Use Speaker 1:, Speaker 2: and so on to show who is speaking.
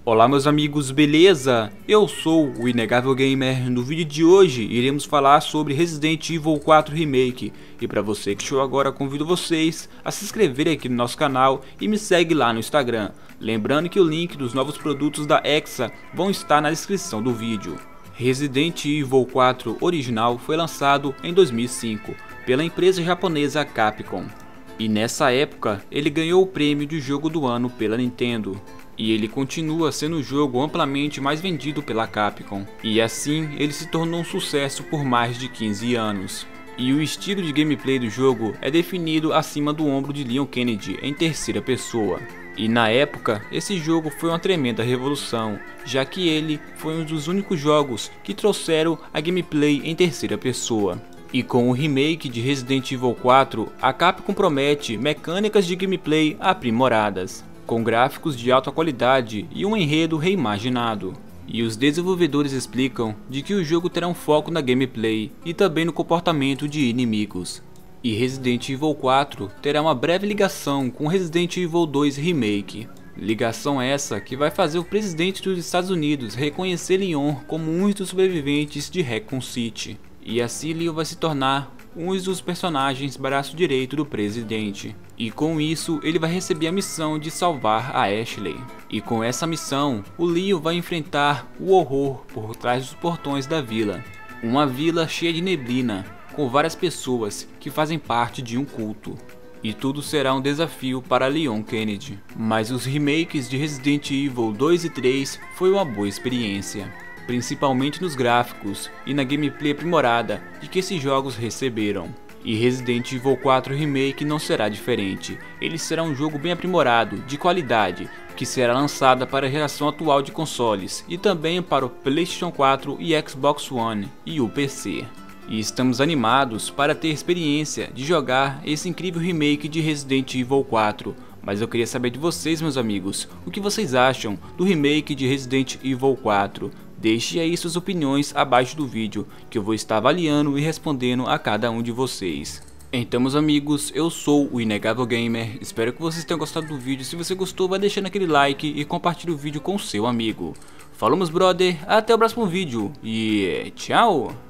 Speaker 1: Olá meus amigos, beleza? Eu sou o Inegável Gamer. No vídeo de hoje iremos falar sobre Resident Evil 4 Remake. E para você que chegou agora, convido vocês a se inscreverem aqui no nosso canal e me segue lá no Instagram. Lembrando que o link dos novos produtos da Hexa vão estar na descrição do vídeo. Resident Evil 4 original foi lançado em 2005 pela empresa japonesa Capcom. E nessa época ele ganhou o prêmio de jogo do ano pela Nintendo. E ele continua sendo o jogo amplamente mais vendido pela Capcom. E assim ele se tornou um sucesso por mais de 15 anos. E o estilo de gameplay do jogo é definido acima do ombro de Leon Kennedy em terceira pessoa. E na época esse jogo foi uma tremenda revolução, já que ele foi um dos únicos jogos que trouxeram a gameplay em terceira pessoa. E com o remake de Resident Evil 4, a Capcom promete mecânicas de gameplay aprimoradas, com gráficos de alta qualidade e um enredo reimaginado. E os desenvolvedores explicam de que o jogo terá um foco na gameplay e também no comportamento de inimigos. E Resident Evil 4 terá uma breve ligação com Resident Evil 2 Remake. Ligação essa que vai fazer o presidente dos Estados Unidos reconhecer Leon como um dos sobreviventes de Raccoon City. E assim Leon vai se tornar um dos personagens braço direito do presidente. E com isso ele vai receber a missão de salvar a Ashley. E com essa missão o Leon vai enfrentar o horror por trás dos portões da vila. Uma vila cheia de neblina, com várias pessoas que fazem parte de um culto. E tudo será um desafio para Leon Kennedy. Mas os remakes de Resident Evil 2 e 3 foi uma boa experiência, principalmente nos gráficos e na gameplay aprimorada de que esses jogos receberam. E Resident Evil 4 Remake não será diferente. Ele será um jogo bem aprimorado, de qualidade, que será lançado para a geração atual de consoles e também para o PlayStation 4 e Xbox One e o PC. E estamos animados para ter a experiência de jogar esse incrível remake de Resident Evil 4. Mas eu queria saber de vocês, meus amigos, o que vocês acham do remake de Resident Evil 4? Deixe aí suas opiniões abaixo do vídeo, que eu vou estar avaliando e respondendo a cada um de vocês. Então meus amigos, eu sou o Inegável Gamer, espero que vocês tenham gostado do vídeo. Se você gostou, vai deixando aquele like e compartilhe o vídeo com seu amigo. Falou meus brother, até o próximo vídeo e tchau!